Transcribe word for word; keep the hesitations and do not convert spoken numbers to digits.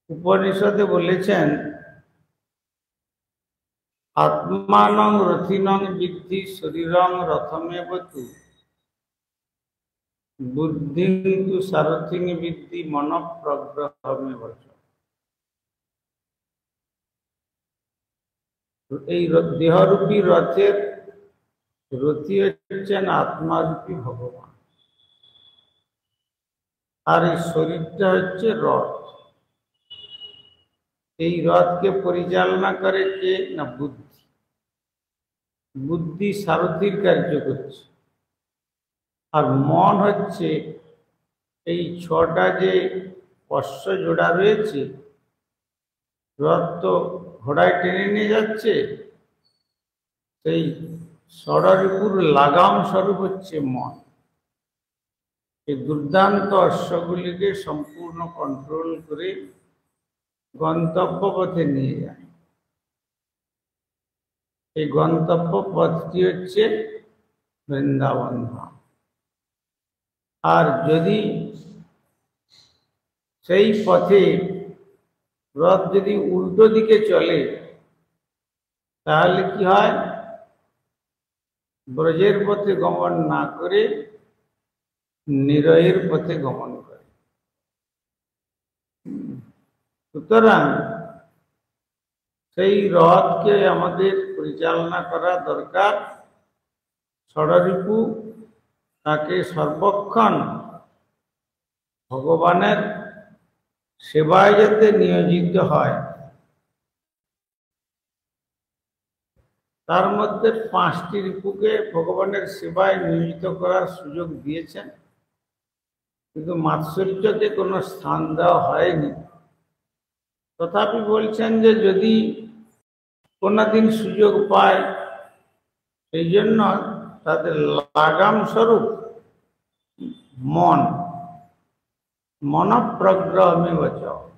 উপনিষদে বলেছেন আত্মানং রথিনং বিদ্ধি শরীরং রথমেব তু বুদ্ধিং তু সারথিং বিদ্ধি মন প্রগ্রহমেব চ। এই দেহরূপী রথের রথী হচ্ছেন আত্মারূপী ভগবান, আর এই শরীরটা হচ্ছে রথ। এই রথকে পরিচালনা করে কে না বুদ্ধি। বুদ্ধি সারথীর কার্য করছে, আর মন হচ্ছে এই ছটা যে অশ্ব জোড়া রয়েছে, রথ তো ঘোড়ায় টেনে নিয়ে যাচ্ছে, সেই ষড়রিপুর লাগাম স্বরূপ হচ্ছে মন। এই দুর্দান্ত অশ্বগুলিকে সম্পূর্ণ কন্ট্রোল করে গন্তব্য পথে নিয়ে যায়। এই গন্তব্য পথটি হচ্ছে বৃন্দাবন ধাম। আর যদি সেই পথে রথ যদি উল্টো দিকে চলে, তাহলে কি হয়? ব্রজের পথে গমন না করে নিরয়ের পথে গমন করে। সুতরাং সেই রথকে আমাদের পরিচালনা করা দরকার। ষড়রিপু তাকে সর্বক্ষণ ভগবানের সেবায় যাতে নিয়োজিত হয়, তার মধ্যে পাঁচটি রিপুকে ভগবানের সেবায় নিয়োজিত করার সুযোগ দিয়েছেন, কিন্তু মাৎসর্যকে কোনো স্থান দেওয়া হয়নি। তথাপি বলছেন যে যদি কোনদিন সুযোগ পায়, সেই জন্য তাদের লাগাম স্বরূপ মন মনঃপ্রগ্রহমেব চ।